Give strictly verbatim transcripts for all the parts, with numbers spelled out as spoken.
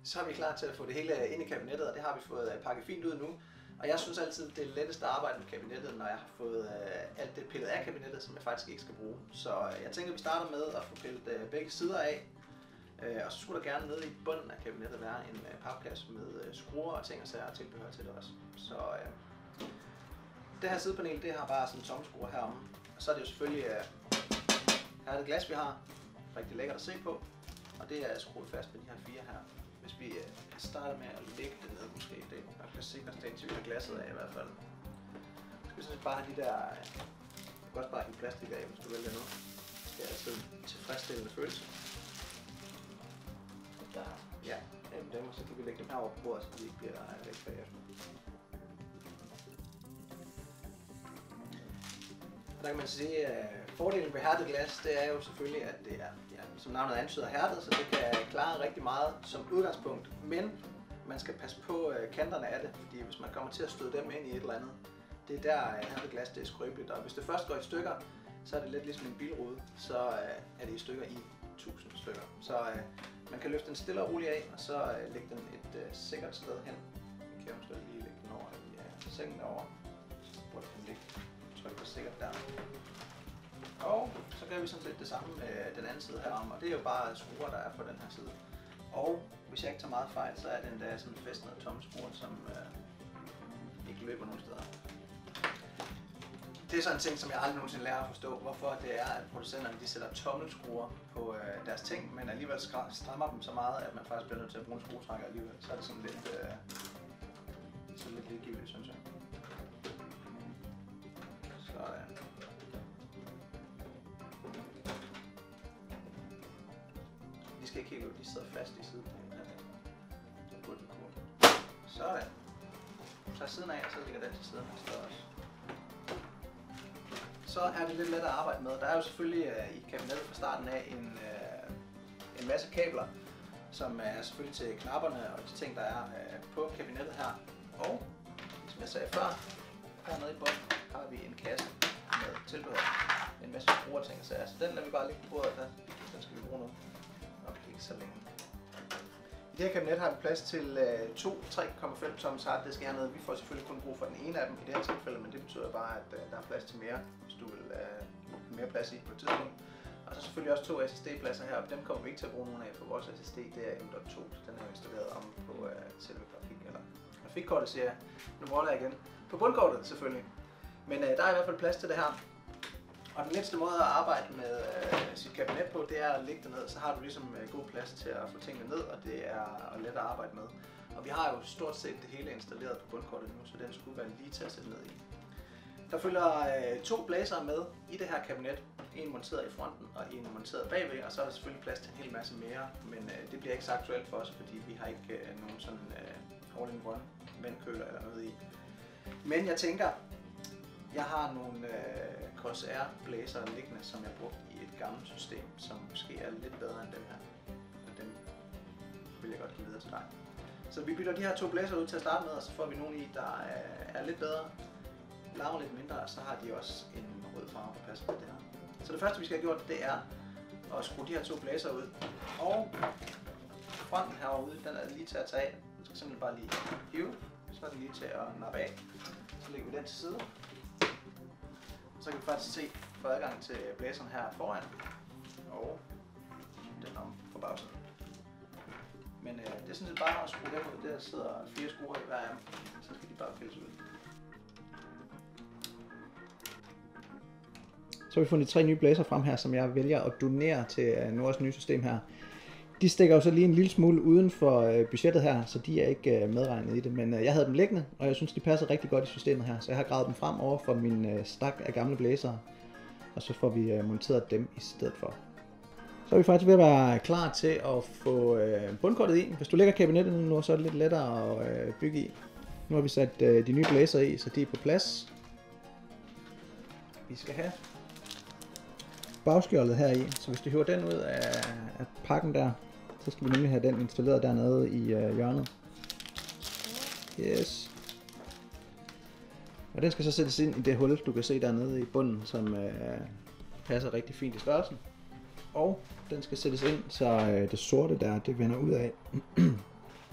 så er vi klar til at få det hele ind i kabinettet, og det har vi fået pakket fint ud nu. Og jeg synes altid, det er lettest at arbejde med kabinettet, når jeg har fået øh, alt det pillet af kabinettet, som jeg faktisk ikke skal bruge. Så øh, jeg tænker, at vi starter med at få pillet øh, begge sider af. Øh, og så skulle der gerne nede i bunden af kabinettet være en øh, papkasse med øh, skruer og ting og sager og tilbehør til det også. Så øh, det her sidepanel, det har bare sådan en tomskruer heromme. Og så er det jo selvfølgelig øh, her er det glas, vi har. Rigtig lækkert at se på. Og det er skruet fast med de her fire her. Hvis vi øh, starter med at lægge det ned, måske det er nok sikre til at glasset af i hvert fald. Så skal vi sådan bare have de der, øh, du kan også bare have plastik af, hvis du vælger noget. Det er altid en tilfredsstillende følelse. Der, ja, jamen dem, så kan vi lægge dem her over på bordet, så de ikke bliver væk bagefter. Der kan man sige, at fordelen ved hærdet glas, det er jo selvfølgelig, at det er, ja, som navnet antyder, hærdet, så det kan klare rigtig meget som udgangspunkt. Men man skal passe på kanterne af det, fordi hvis man kommer til at støde dem ind i et eller andet, det er der hærdet glas, det er skrøbeligt. Og hvis det først går i stykker, så er det lidt ligesom en bilrude, så er det i stykker i tusind stykker. Så man kan løfte den stille og roligt af, og så lægge den et sikkert sted hen. Vi kan måske lige lægge den over i sengen derovre, hvor den kan ligge. Tryk på sikkert der. Og så gør vi sådan set det samme med den anden side herom, og det er jo bare skruer, der er på den her side. Og hvis jeg ikke tager meget fejl, så er den der sådan fæstnet tomskruer, som øh, ikke løber nogen steder. Det er sådan en ting, som jeg aldrig nogensinde lærer at forstå, hvorfor det er, at producenterne de sætter tommelskruer på øh, deres ting, men alligevel strammer dem så meget, at man faktisk bliver nødt til at bruge en skruetrækker alligevel. Så er det sådan lidt, øh, så lidt ligegyldigt, synes jeg. Sådan. De skal ikke helt ud, de sidder fast i siden. Sådan. Så siden af, og så ligger den til siden af stedet også. Så er det lidt let at arbejde med. Der er jo selvfølgelig uh, i kabinettet fra starten af en, uh, en masse kabler, som er selvfølgelig til knapperne og de ting, der er uh, på kabinettet her. Og som jeg sagde før, hernede i bunden har vi en kasse med tilbehør. En masse skruer ting, så den lader vi bare ligge på bordet der. Den skal vi bruge nu. Og ikke så længe. I det her kabinet har vi plads til uh, to tre komma fem toms harddisk hernede. Vi får selvfølgelig kun brug for den ene af dem i det her tilfælde, men det betyder bare, at uh, der er plads til mere, hvis du vil uh, mere plads i på et tidspunkt. Og så selvfølgelig også to S S D-pladser her, og dem kommer vi ikke til at bruge nogen af, for vores S S D det er M dot to, så den er installeret om på uh, selve grafik, eller grafikkortet, siger jeg. Nu måler jeg igen. På bundkortet selvfølgelig. Men uh, der er i hvert fald plads til det her. Og den nemmeste måde at arbejde med øh, sit kabinet på, det er at lægge det ned, så har du ligesom øh, god plads til at få tingene ned, og det er let at arbejde med. Og vi har jo stort set det hele installeret på bundkortet nu, så den skulle være lige til at sætte ned i. Der følger øh, to blæsere med i det her kabinet. En monteret i fronten og en monteret bagved, og så er der selvfølgelig plads til en hel masse mere, men øh, det bliver ikke så aktuelt for os, fordi vi har ikke øh, nogen sådan øh, all-in-one vandkøler eller noget i. Men jeg tænker, jeg har nogle øh, K S R blæser liggende, som jeg brugte i et gammelt system, som måske er lidt bedre end dem her. Og dem vil jeg godt give videre til dig. Så vi bytter de her to blæser ud til at starte med, og så får vi nogle i, der er, er lidt bedre, larmer lidt mindre, og så har de også en rød farve, der passer med det her. Så det første vi skal have gjort, det er at skrue de her to blæser ud. Og fronten herude, den er lige til at tage af. Den skal simpelthen bare lige hive, så er den lige til at nappe af. Så lægger vi den til side. Så kan vi faktisk se, få adgang til blæseren her foran, og den om på bagsiden. Men øh, det er sådan set bare at skrue dem ud. Der sidder fire skruer i hver af dem, så skal de bare pilles ud. Så har vi fundet tre nye blæser frem her, som jeg vælger at donere til Nords nye system her. De stikker jo så lige en lille smule uden for budgettet her, så de er ikke medregnet i det. Men jeg havde dem liggende, og jeg synes, de passer rigtig godt i systemet her. Så jeg har gravet dem frem over for min stak af gamle blæsere, og så får vi monteret dem i stedet for. Så er vi faktisk ved at være klar til at få bundkortet i. Hvis du lægger kabinettet nu, så er det lidt lettere at bygge i. Nu har vi sat de nye blæsere i, så de er på plads. Vi skal have bagskjoldet her i, så hvis du hiver den ud af, af pakken der, så skal vi nemlig have den installeret dernede i øh, hjørnet. Yes. Og den skal så sættes ind i det hul, du kan se dernede i bunden, som øh, passer rigtig fint i størrelsen. Og den skal sættes ind, så øh, det sorte der, det vender ud af.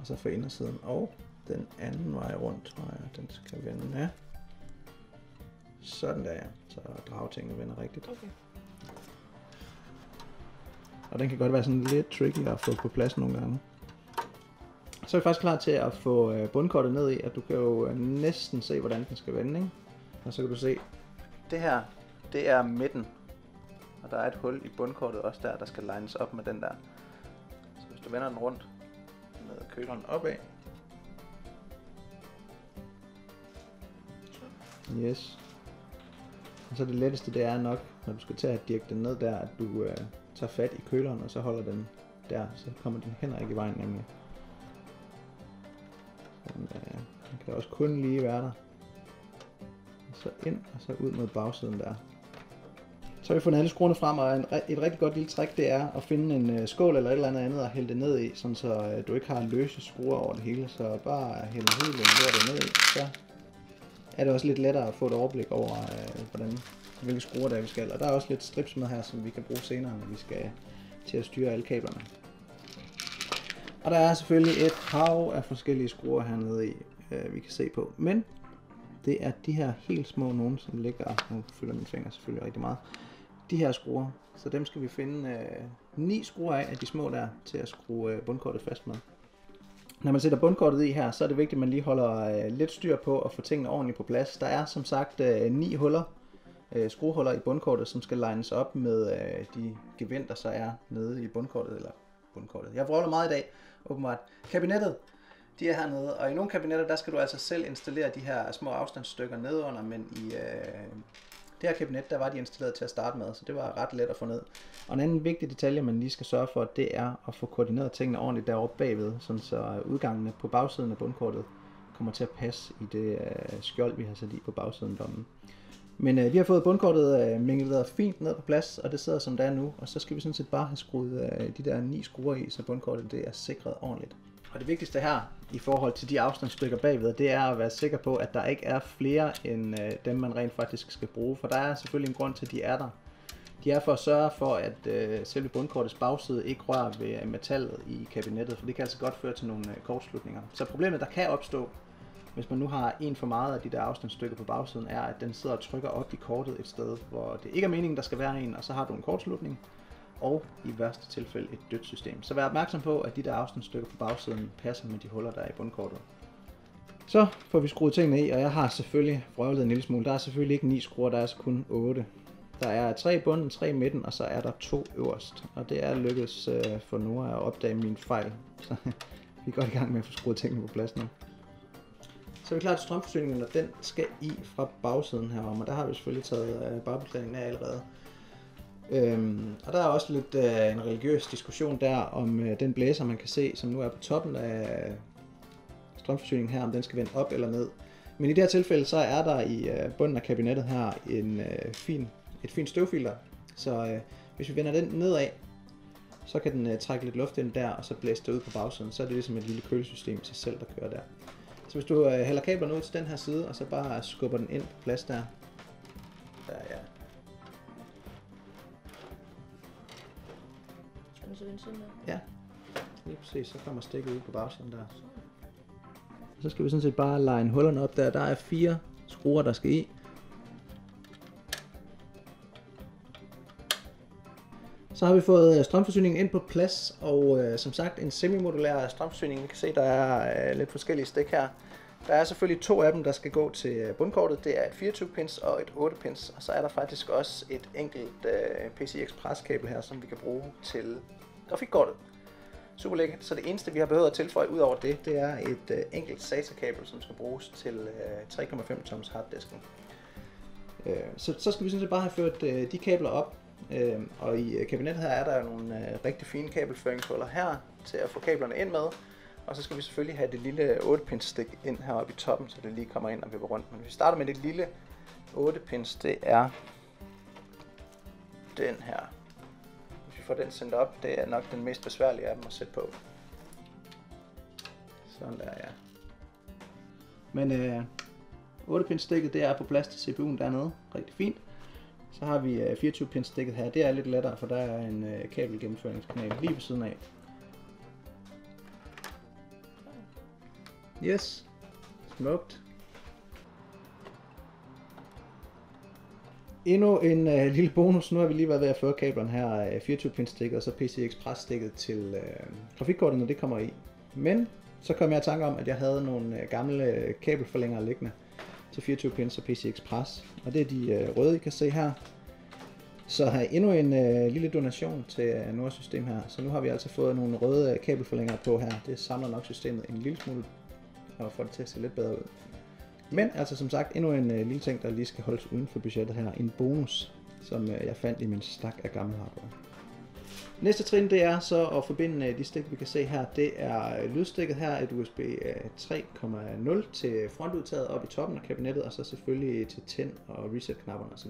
og så for indersiden, og den anden vej rundt, tror jeg, den skal vende, ja. Sådan der, ja. Så dragtingene vender rigtigt. Okay. Og den kan godt være sådan lidt tricky at få på plads nogle gange. Så er vi faktisk klar til at få bundkortet ned i, og du kan jo næsten se, hvordan den skal vende, ikke? Og så kan du se, det her, det er midten. Og der er et hul i bundkortet også der, der skal lines op med den der. Så hvis du vender den rundt med køleren opad. Yes. Og så det letteste, det er nok, når du skal til at dirke den ned der, at du øh, tager fat i køleren, og så holder den der, så kommer din hænder ikke i vejen nemlig. Den, øh, den kan også kun lige være der. Og så ind, og så ud mod bagsiden der. Så har vi fundet alle skruerne frem, og en, et rigtig godt lille trick, det er at finde en øh, skål eller et eller andet andet og hælde det ned i, sådan så øh, du ikke har løse skruer over det hele, så bare hælde hele lortet ned i, så er det også lidt lettere at få et overblik over, øh, hvordan, hvilke skruer der vi skal. Og der er også lidt strips med her, som vi kan bruge senere, når vi skal til at styre alle kablerne. Og der er selvfølgelig et hav af forskellige skruer hernede i, øh, vi kan se på. Men det er de her helt små nogen, som ligger, nu fylder mine fingre selvfølgelig rigtig meget, de her skruer. Så dem skal vi finde øh, ni skruer af, af de små der, til at skrue øh, bundkortet fast med. Når man sætter bundkortet i her, så er det vigtigt, at man lige holder øh, lidt styr på at få tingene ordentligt på plads. Der er som sagt øh, ni huller, øh, skruehuller i bundkortet, som skal lines op med øh, de gevind, der så er nede i bundkortet, eller bundkortet. Jeg vrøvler meget i dag, åbenbart. Kabinettet, de er hernede, og i nogle kabinetter, der skal du altså selv installere de her små afstandsstykker nedunder, men i øh, det her kabinet, der var de installeret til at starte med, så det var ret let at få ned. Og en anden vigtig detalje, man lige skal sørge for, det er at få koordineret tingene ordentligt deroppe bagved, sådan så udgangene på bagsiden af bundkortet kommer til at passe i det øh, skjold, vi har sat i på bagsiden dommen. Men øh, vi har fået bundkortet øh, mingeleret fint ned på plads, og det sidder som det er nu, og så skal vi sådan set bare have skruet øh, de der ni skruer i, så bundkortet det er sikret ordentligt. Og det vigtigste her, i forhold til de afstandsstykker bagved, det er at være sikker på, at der ikke er flere end øh, dem, man rent faktisk skal bruge. For der er selvfølgelig en grund til, at de er der. De er for at sørge for, at øh, selve bundkortets bagside ikke rører ved metallet i kabinettet, for det kan altså godt føre til nogle øh, kortslutninger. Så problemet, der kan opstå, hvis man nu har en for meget af de der afstandsstykker på bagsiden, er, at den sidder og trykker op i kortet et sted, hvor det ikke er meningen, der skal være en, og så har du en kortslutning. Og i værste tilfælde et dødt system. Så vær opmærksom på, at de der afstandsstykker på bagsiden passer med de huller, der er i bundkortet. Så får vi skruet tingene i, og jeg har selvfølgelig vrøvlet en lille smule. Der er selvfølgelig ikke ni skruer, der er altså kun otte. Der er tre i bunden, tre i midten, og så er der to øverst. Og det er lykkedes øh, for Nora at opdage min fejl. Så vi er godt i gang med at få skruet tingene på plads nu. Så er vi klar til strømforsyningen, og den skal i fra bagsiden herom. Og der har vi selvfølgelig taget øh, bagbeklædningen af allerede. Øhm, og der er også lidt øh, en religiøs diskussion der om øh, den blæser, man kan se, som nu er på toppen af strømforsyningen her, om den skal vende op eller ned. Men i det her tilfælde, så er der i øh, bunden af kabinettet her en, øh, fin, et fint støvfilter. Så øh, hvis vi vender den nedad, så kan den øh, trække lidt luft ind der, og så blæse det ud på bagsiden. Så er det ligesom et lille kølesystem til selv, der kører der. Så hvis du øh, hælder kablerne ud til den her side, og så bare skubber den ind på plads der. Der ja. Ja, lige præcis, så kommer stikket ud på bagsiden der. Så skal vi sådan set bare line hullerne op der. Der er fire skruer, der skal i. Så har vi fået strømforsyningen ind på plads, og øh, som sagt en semi-modulær strømforsyning. Vi kan se, der er øh, lidt forskellige stik her. Der er selvfølgelig to af dem, der skal gå til bundkortet. Det er et fireogtyve pins og et otte pins. Og så er der faktisk også et enkelt øh, P C I Express kabel her, som vi kan bruge til grafikkortet. Super lækkert. Så det eneste, vi har behøvet at tilføje ud over det, det er et øh, enkelt SATA-kabel, som skal bruges til øh, tre komma fem toms harddisken. Øh, så, så skal vi sådan set bare have ført øh, de kabler op. Øh, og i øh, kabinettet her er der jo nogle øh, rigtig fine kabelføringshuller her til at få kablerne ind med. Og så skal vi selvfølgelig have det lille otte pins stik ind heroppe i toppen, så det lige kommer ind og vipper rundt. Men vi starter med det lille otte pins, det er den her. Hvis vi får den sendt op, det er nok den mest besværlige af dem at sætte på. Sådan der, ja. Men øh, otte pins stikket, det er på plads til C P U'en dernede. Rigtig fint. Så har vi øh, fireogtyve pins stikket her. Det er lidt lettere, for der er en øh, kabelgennemføringskanal lige ved siden af. Yes. Smukt. Endnu en uh, lille bonus. Nu har vi lige været ved at føre kablerne her, uh, fireogtyve pin stikket og så P C I Express stikket til uh, grafikkortet, når det kommer i. Men så kom jeg i tanke om, at jeg havde nogle uh, gamle uh, kabelforlængere liggende til fireogtyve pins og P C I Express. Og det er de uh, røde, I kan se her. Så har jeg endnu en uh, lille donation til uh, Nordsystem her. Så nu har vi altså fået nogle røde uh, kabelforlængere på her. Det samler nok systemet en lille smule og får det til at se lidt bedre ud. Men altså som sagt, endnu en uh, lille ting, der lige skal holdes uden for budgettet her. En bonus, som uh, jeg fandt i min stak af gamle hardware. Næste trin, det er så at forbinde uh, de stik, vi kan se her. Det er uh, lydstikket her, et U S B uh, tre komma nul til frontudtaget op i toppen af kabinettet, og så selvfølgelig til tænd og reset-knapperne osv.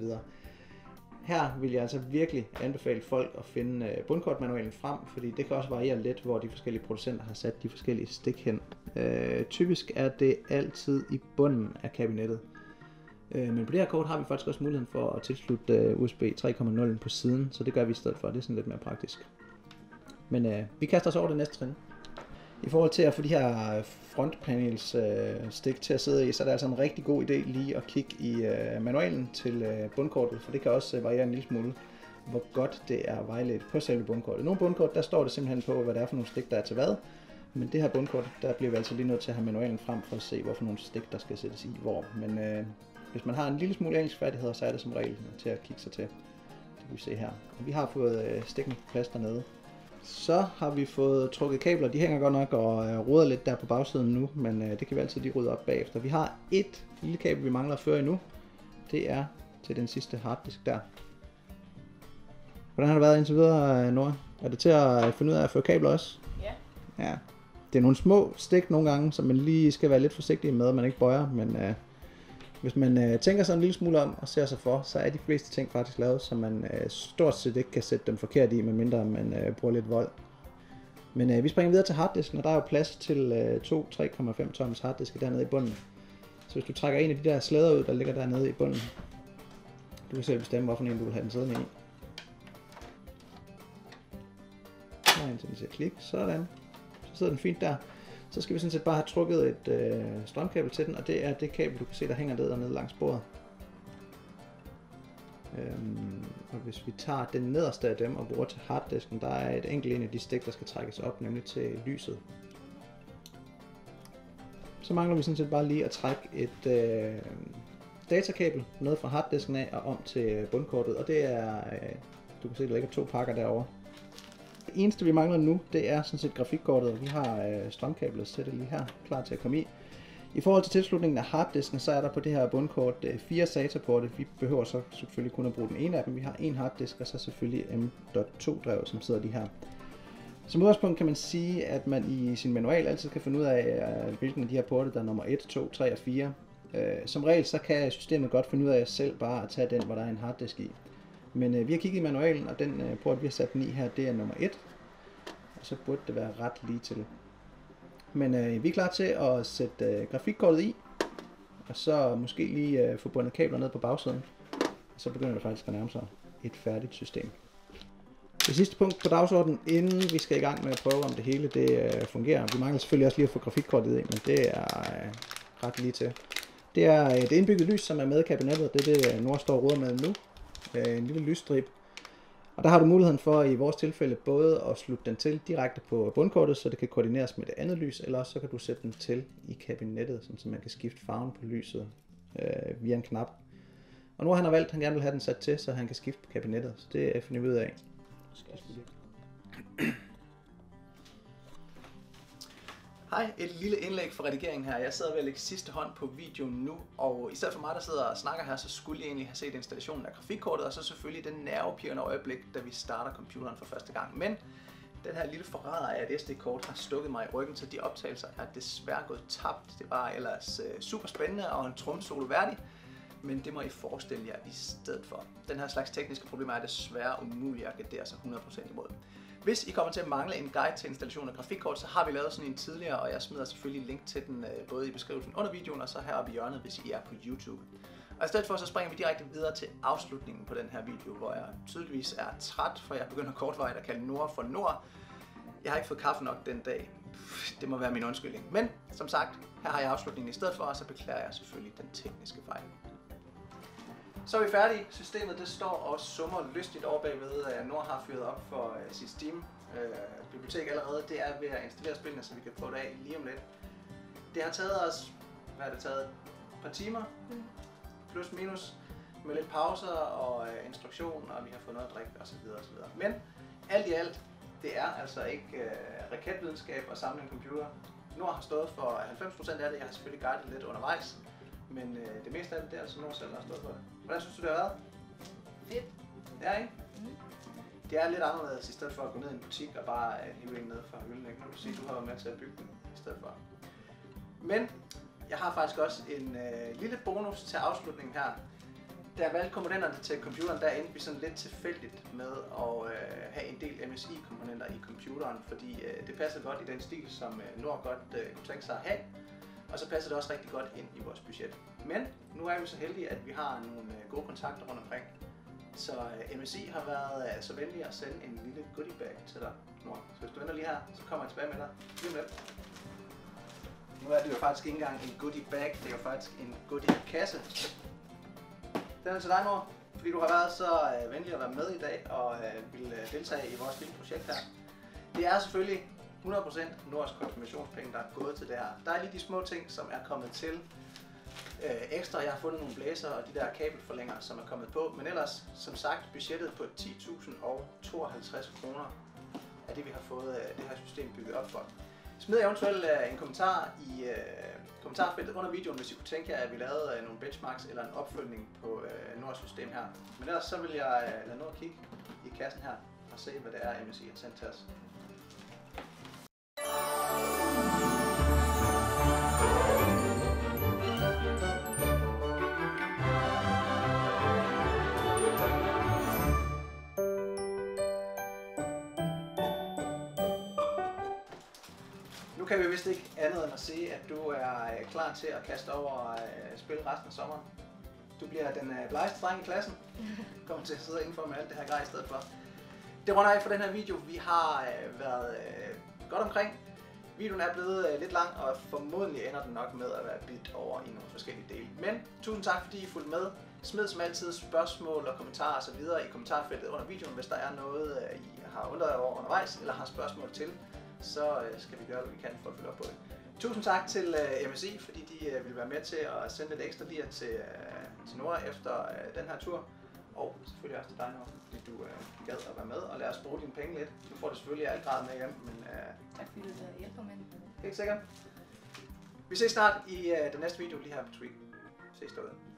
Her vil jeg altså virkelig anbefale folk at finde uh, bundkortmanualen frem, fordi det kan også variere lidt, hvor de forskellige producenter har sat de forskellige stik hen. Uh, typisk er det altid i bunden af kabinettet. Uh, men på det her kort har vi faktisk også muligheden for at tilslutte uh, U S B tre komma nul på siden, så det gør vi i stedet for. Det er sådan lidt mere praktisk. Men uh, vi kaster os over det næste trin. I forhold til at få de her frontpanels øh, stik til at sidde i, så er det altså en rigtig god idé lige at kigge i øh, manualen til øh, bundkortet, for det kan også øh, variere en lille smule, hvor godt det er vejledt på selve bundkortet. Nogle bundkort, der står det simpelthen på, hvad det er for nogle stik, der er til hvad, men det her bundkort, der bliver vi altså lige nødt til at have manualen frem for at se, hvorfor nogle stik, der skal sættes i hvor. Men øh, hvis man har en lille smule engelsk færdigheder, så er det som regel til at kigge sig til. Det kan vi se her. Og vi har fået øh, stikken på plads dernede. Så har vi fået trukket kabler, de hænger godt nok og øh, roder lidt der på bagsiden nu, men øh, det kan vi altid lige rydde op bagefter. Vi har et lille kabel, vi mangler at føre endnu. Det er til den sidste harddisk der. Hvordan har det været indtil videre, Nora? Er det til at finde ud af at føre kabler også? Ja. Ja. Det er nogle små stik nogle gange, som man lige skal være lidt forsigtig med, at man ikke bøjer, men øh, hvis man øh, tænker sig en lille smule om og ser sig for, så er de fleste ting faktisk lavet, så man øh, stort set ikke kan sætte dem forkert i, medmindre man øh, bruger lidt vold. Men øh, vi springer videre til harddisken, og der er jo plads til øh, to tre komma fem toms harddiske dernede i bunden. Så hvis du trækker en af de der slæder ud, der ligger dernede i bunden, du kan selv bestemme, hvorfor en du vil have den siddende i. Og indtil den siger klik, sådan. Så sidder den fint der. Så skal vi sådan set bare have trukket et øh, strømkabel til den, og det er det kabel, du kan se, der hænger ned og ned langs bordet. Øhm, og hvis vi tager den nederste af dem og bruger til harddisken, der er et enkelt en af de stik, der skal trækkes op, nemlig til lyset. Så mangler vi sådan set bare lige at trække et øh, datakabel ned fra harddisken af og om til bundkortet, og det er, øh, du kan se, der ligger to pakker derovre. Det eneste vi mangler nu, det er sådan set grafikkortet, og vi har øh, strømkablet sættet lige her, klar til at komme i. I forhold til tilslutningen af harddisken, så er der på det her bundkort øh, fire SATA-porte. Vi behøver så selvfølgelig kun at bruge den ene af dem. Vi har en harddisk, og så selvfølgelig M dot to drev, som sidder de her. Som udgangspunkt kan man sige, at man i sin manual altid kan finde ud af, øh, hvilken af de her porte, der er nummer et, to, tre og fire. Øh, som regel, så kan systemet godt finde ud af selv bare at tage den, hvor der er en harddisk i. Men øh, vi har kigget i manualen, og den øh, port, vi har sat den i her, det er nummer et. Og så burde det være ret lige til. Men øh, vi er klar til at sætte øh, grafikkortet i, og så måske lige øh, få bundet kabler ned på bagsiden. Og så begynder det faktisk at nærme sig et færdigt system. Det sidste punkt på dagsordenen, inden vi skal i gang med at prøve, om det hele det, øh, fungerer. Vi mangler selvfølgelig også lige at få grafikkortet i, men det er øh, ret lige til. Det er et indbygget lys, som er med i kabinettet. Det er det, Nora står og ruder med nu. En lille lysstrip. Og der har du muligheden for i vores tilfælde både at slutte den til direkte på bundkortet, så det kan koordineres med det andet lys, eller også så kan du sætte den til i kabinettet, så man kan skifte farven på lyset øh, via en knap. Og nu har han valgt, at han gerne vil have den sat til, så han kan skifte på kabinettet, så det er finder vi ud af. Hej, et lille indlæg fra redigeringen her. Jeg sidder ved at lægge sidste hånd på videoen nu, og i stedet for mig, der sidder og snakker her, så skulle jeg egentlig have set installationen af grafikkortet, og så selvfølgelig den nervepirrende øjeblik, da vi starter computeren for første gang. Men den her lille forræder af et S D-kort har stukket mig i ryggen, så de optagelser er desværre gået tabt. Det var ellers øh, super spændende og en tromsolo værdig, men det må I forestille jer i stedet for. Den her slags tekniske problemer er desværre umuligt at gardere sig hundrede procent imod. Hvis I kommer til at mangle en guide til installation af grafikkort, så har vi lavet sådan en tidligere, og jeg smider selvfølgelig link til den både i beskrivelsen under videoen og så heroppe i hjørnet, hvis I er på YouTube. Og i stedet for så springer vi direkte videre til afslutningen på den her video, hvor jeg tydeligvis er træt, for jeg begynder kortvarigt at kalde Nora for Nord. Jeg har ikke fået kaffe nok den dag. Det må være min undskyldning. Men som sagt, her har jeg afslutningen i stedet for, og så beklager jeg selvfølgelig den tekniske fejl. Så er vi færdige. Systemet det står og summer lystigt over bagved. Nord har fyret op for sit Steam øh, bibliotek allerede. Det er ved at installere spillene, så vi kan prøve det af lige om lidt. Det har taget os, hvad har det taget? Et par timer, plus minus, med lidt pauser og øh, instruktion, og vi har fået noget at drikke osv. osv. Men alt i alt, det er altså ikke øh, raketvidenskab og samle en computer. Nord har stået for halvfems procent af det. Jeg har selvfølgelig guidet lidt undervejs, men øh, det meste af det, det er altså Nord selv, der har stået for det. Hvordan synes du, det har været? Fedt. Ja, ikke? Mm. Det er lidt anderledes i stedet for at gå ned i en butik og bare øh, hive en ned fra hylden. Ikke? Nu kan du sige, at du har været med til at bygge den i stedet for. Men jeg har faktisk også en øh, lille bonus til afslutningen her. Da jeg valgte komponenterne til computeren, der endte vi sådan lidt tilfældigt med at øh, have en del M S I-komponenter i computeren, fordi øh, det passer godt i den stil, som øh, Nord godt øh, kunne tænke sig at have, og så passer det også rigtig godt ind i vores budget. Men nu er vi så heldige, at vi har nogle øh, gode kontakter rundt omkring, så øh, M S I har været øh, så venlig at sende en lille goodie bag til dig, Nord. Så hvis du venter lige her, så kommer jeg tilbage med dig lige om lidt. Nu er det jo faktisk ikke engang en goodie bag, det er jo faktisk en goodie kasse. Den er til dig, Nord, fordi du har været så øh, venlig at være med i dag og øh, vil øh, deltage i vores lille projekt her. Det er selvfølgelig hundrede procent Nords konfirmationspenge, der er gået til det her. Der er lige de små ting, som er kommet til øh, ekstra. Jeg har fundet nogle blæser og de der kabelforlængere, som er kommet på. Men ellers, som sagt, budgettet på ti tusind tooghalvtreds kroner er det, vi har fået øh, det her system bygget op for. Smid eventuelt øh, en kommentar i øh, kommentarfeltet under videoen, hvis I kunne tænke jer, at vi lavede øh, nogle benchmarks eller en opfølgning på øh, Nords system her. Men ellers så vil jeg øh, lade Nord kigge i kassen her og se, hvad det er, M S I har sendt til os. Nu kan vi vist ikke andet end at sige, at du er klar til at kaste over og spille resten af sommeren. Du bliver den blegeste dreng i klassen. Kommer til at sidde indenfor med alt det her grej i stedet for. Det runder af for den her video. Vi har været godt omkring. Videoen er blevet lidt lang, og formodentlig ender den nok med at være bidt over i nogle forskellige dele. Men tusind tak, fordi I fulgte med. Smid som altid spørgsmål og kommentarer osv. i kommentarfeltet under videoen, hvis der er noget, I har undret jer over undervejs eller har spørgsmål til. Så skal vi gøre, hvad vi kan for at følge op på det. Tusind tak til uh, M S I, fordi de uh, vil være med til at sende lidt ekstra lir til, uh, til Nord efter uh, den her tur. Og selvfølgelig også til dig, Nord, fordi du uh, gad at være med og lade os bruge dine penge lidt. Du får det selvfølgelig i al grad med hjem, men... Uh, tak fordi du hjælper med det. Helt sikkert. Vi ses snart i uh, den næste video lige her på Tweak. Ses derude.